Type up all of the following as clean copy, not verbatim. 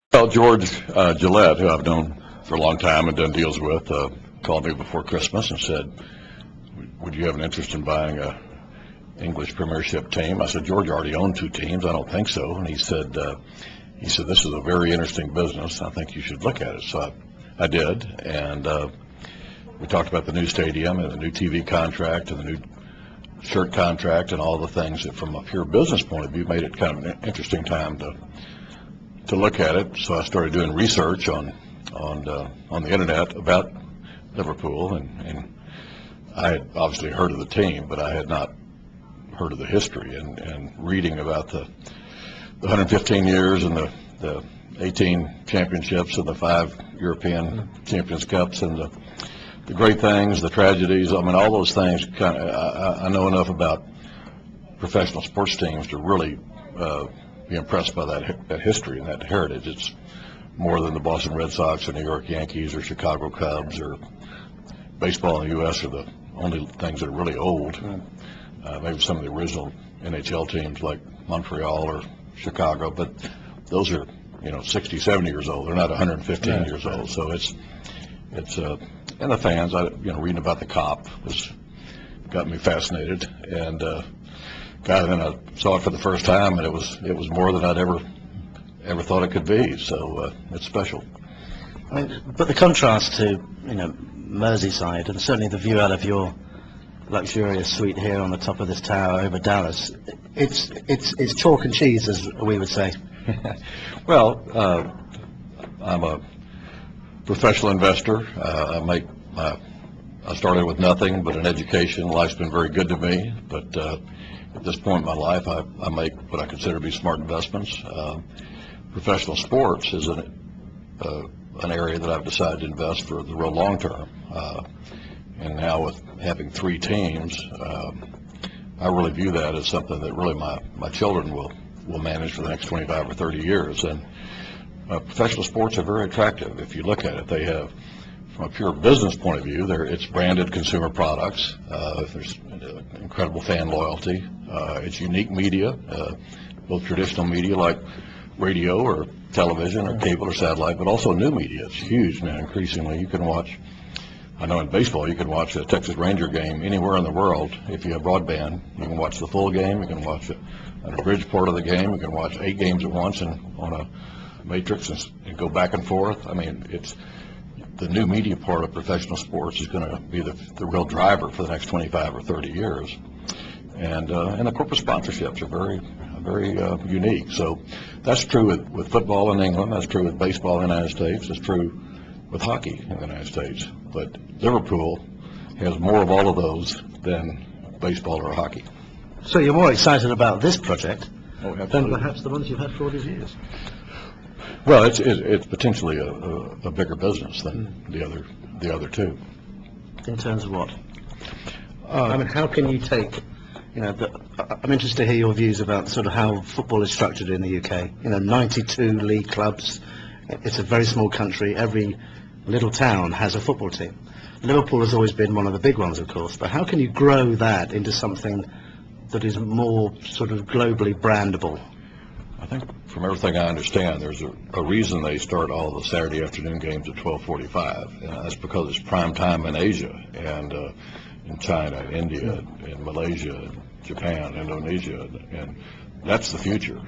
Well, George Gillette, who I've known for a long time and done deals with, called me before Christmas and said, would you have an interest in buying a English Premiership team? I said, George already owned two teams. I don't think so. And he said, this is a very interesting business. I think you should look at it. So I did. And we talked about the new stadium and the new TV contract and the new shirt contract and all the things that from a pure business point of view made it kind of an interesting time to look at it. So I started doing research on the internet about Liverpool, and I had obviously heard of the team, but I had not heard of the history, and reading about the 115 years and the 18 championships and the 5 European Champions Cups and the great things, the tragedies. I mean, all those things. I know enough about professional sports teams to really be impressed by that history and that heritage. It's more than the Boston Red Sox or New York Yankees or Chicago Cubs, or baseball in the U.S. are the only things that are really old. Maybe some of the original NHL teams like Montreal or Chicago, but those are 60, 70 years old. They're not 115 years old. So it's and the fans. Reading about the Cop got me fascinated, and then I saw it for the first time, and it was more than I'd ever thought it could be. So it's special. I mean, but the contrast to Merseyside, and certainly the view out of your luxurious suite here on the top of this tower over Dallas, it's chalk and cheese, as we would say. Well, I'm a professional investor. I started with nothing but an education. Life's been very good to me, but at this point in my life, I make what I consider to be smart investments. Professional sports is an area that I've decided to invest for the real long term. And now with having 3 teams, I really view that as something that really my children will manage for the next 25 or 30 years. And professional sports are very attractive. If you look at it, they have, from a pure business point of view, it's branded consumer products. There's incredible fan loyalty. It's unique media, both traditional media like radio or television or cable or satellite, but also new media. It's huge now. Increasingly, you can watch. I know in baseball you can watch a Texas Ranger game anywhere in the world if you have broadband. You can watch the full game. You can watch an abridged part of the game. You can watch 8 games at once and on a matrix and go back and forth. I mean, it's the new media part of professional sports is going to be the real driver for the next 25 or 30 years. And the corporate sponsorships are very unique. So that's true with football in England. That's true with baseball in the United States. It's true with hockey in the United States. But Liverpool has more of all of those than baseball or hockey. So you're more excited about this project than perhaps the ones you've had for all these years? Well, it's potentially a bigger business than the other two. In terms of what? I mean, how can you take? I'm interested to hear your views about sort of how football is structured in the UK. 92 league clubs. It's a very small country. Every little town has a football team. Liverpool has always been one of the big ones, of course. But how can you grow that into something that is more sort of globally brandable? I think from everything I understand, there's a reason they start all the Saturday afternoon games at 12:45, and that's because it's prime time in Asia and in China, India, and Malaysia, Japan, Indonesia, and that's the future.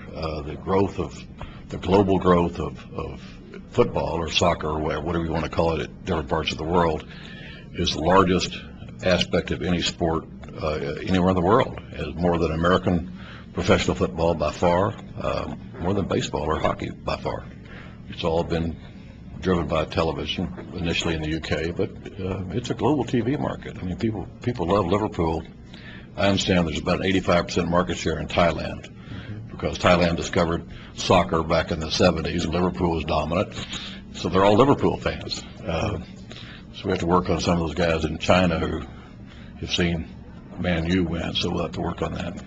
The global growth of football or soccer or whatever you want to call it at different parts of the world is the largest aspect of any sport anywhere in the world. It has more than American professional football by far, more than baseball or hockey by far. It's all been driven by television, initially in the UK, but it's a global TV market. I mean, people love Liverpool. I understand there's about an 85% market share in Thailand because Thailand discovered soccer back in the 70s, and Liverpool was dominant. So they're all Liverpool fans. So we have to work on some of those guys in China who have seen Man U win, so we'll have to work on that.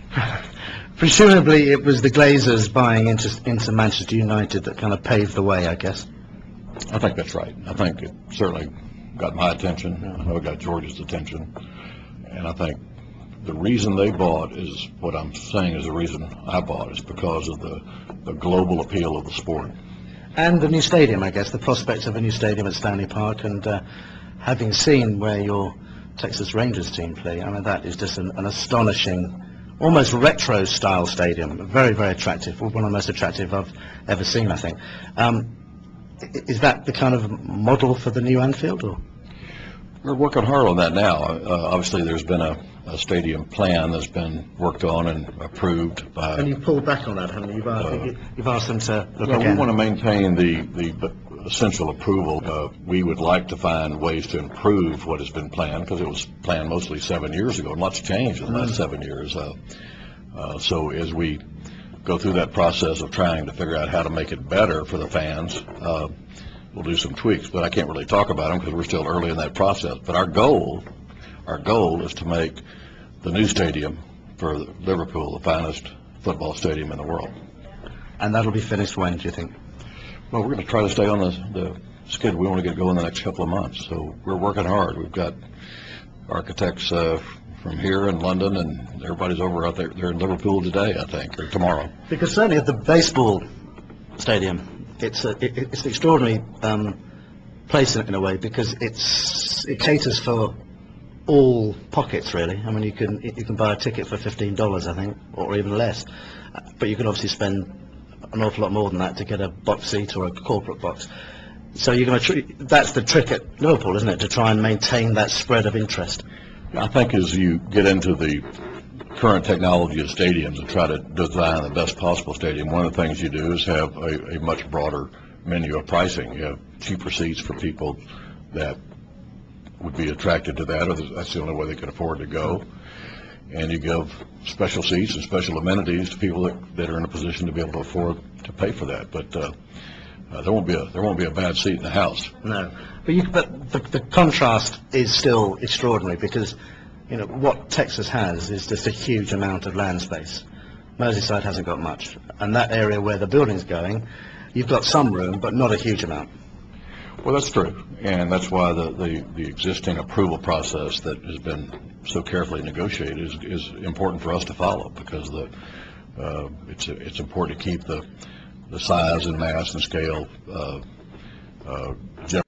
Presumably it was the Glazers buying into Manchester United that kind of paved the way, I guess. I think that's right. I think it certainly got my attention. I know it got George's attention. And I think the reason they bought is what I'm saying is the reason I bought is because of the global appeal of the sport. And the new stadium, I guess, the prospect of a new stadium at Stanley Park, and having seen where your Texas Rangers team play, I mean, that is just an astonishing, almost retro-style stadium. Very, very attractive. One of the most attractive I've ever seen, I think. Is that the kind of model for the new Anfield, or? We're working hard on that now. Obviously, there's been a stadium plan that's been worked on and approved by... And you pulled back on that, haven't you? You've asked them to look again. We want to maintain the essential approval. We would like to find ways to improve what has been planned, because it was planned mostly 7 years ago, and lots changed in the last 7 years. So as we go through that process of trying to figure out how to make it better for the fans, we'll do some tweaks, but I can't really talk about them because we're still early in that process. But our goal is to make the new stadium for Liverpool the finest football stadium in the world. And that'll be finished when, do you think? Well, we're going to try to stay on the schedule. We want to get going in the next couple of months. So we're working hard. We've got architects from here in London, and everybody's over out there. They're in Liverpool today, I think, or tomorrow. Because certainly at the baseball stadium, it's an extraordinary place in a way, because it caters for all pockets, really. I mean, you can buy a ticket for $15, I think, or even less, but you can obviously spend an awful lot more than that to get a box seat or a corporate box. So you're going to that's the trick at Liverpool, isn't it, to try and maintain that spread of interest? I think as you get into the current technology of stadiums and try to design the best possible stadium, one of the things you do is have a much broader menu of pricing. You have cheaper seats for people that would be attracted to that, or that's the only way they can afford to go. And you give special seats and special amenities to people that are in a position to be able to afford to pay for that. But there won't be a bad seat in the house. No, but the contrast is still extraordinary, because what Texas has is just a huge amount of land space. Merseyside hasn't got much, and that area where the building's going, you've got some room, but not a huge amount. Well, that's true, and that's why the existing approval process that has been so carefully negotiated is important for us to follow, because it's important to keep the size and mass and scale